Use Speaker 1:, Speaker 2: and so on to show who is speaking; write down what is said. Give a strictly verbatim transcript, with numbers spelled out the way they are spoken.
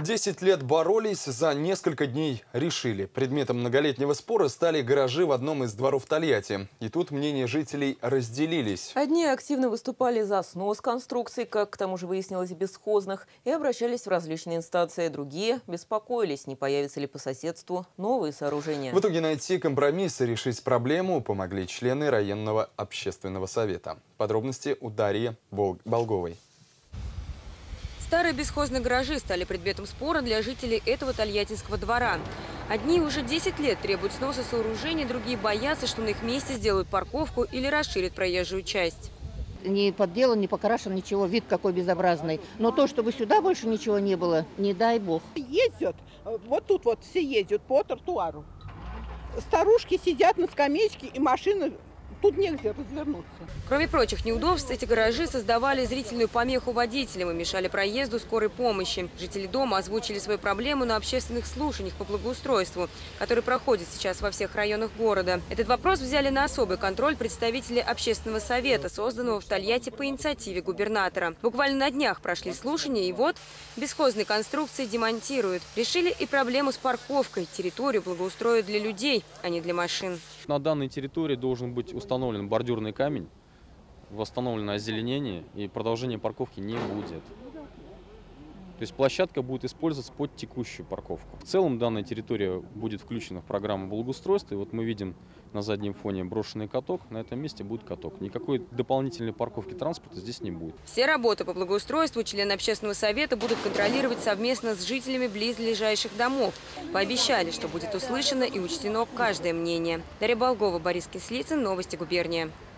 Speaker 1: Десять лет боролись, за несколько дней решили. Предметом многолетнего спора стали гаражи в одном из дворов Тольятти. И тут мнения жителей разделились.
Speaker 2: Одни активно выступали за снос конструкций, как к тому же выяснилось, бесхозных, и обращались в различные инстанции. Другие беспокоились, не появятся ли по соседству новые сооружения.
Speaker 1: В итоге найти компромисс и решить проблему помогли члены районного общественного совета. Подробности у Дарьи Болговой.
Speaker 3: Старые бесхозные гаражи стали предметом спора для жителей этого тольяттинского двора. Одни уже десять лет требуют сноса сооружений, другие боятся, что на их месте сделают парковку или расширят проезжую часть.
Speaker 4: Не подделан, не покрашен, ничего, вид какой безобразный. Но то, чтобы сюда больше ничего не было, не дай бог.
Speaker 5: Ездят, вот тут вот все ездят по тротуару. Старушки сидят на скамеечке, и машины... Тут негде развернуться.
Speaker 3: Кроме прочих неудобств, эти гаражи создавали зрительную помеху водителям и мешали проезду скорой помощи. Жители дома озвучили свою проблему на общественных слушаниях по благоустройству, которые проходят сейчас во всех районах города. Этот вопрос взяли на особый контроль представители общественного совета, созданного в Тольятти по инициативе губернатора. Буквально на днях прошли слушания, и вот бесхозные конструкции демонтируют. Решили и проблему с парковкой. Территорию благоустроят для людей, а не для машин.
Speaker 6: На данной территории должен быть установлен бордюрный камень, восстановлено озеленение, и продолжения парковки не будет. То есть площадка будет использоваться под текущую парковку. В целом данная территория будет включена в программу благоустройства. И вот мы видим на заднем фоне брошенный каток. На этом месте будет каток. Никакой дополнительной парковки транспорта здесь не будет.
Speaker 3: Все работы по благоустройству члены общественного совета будут контролировать совместно с жителями близлежащих домов. Пообещали, что будет услышано и учтено каждое мнение. Дарья Болгова, Борис Кислицын, новости губерния.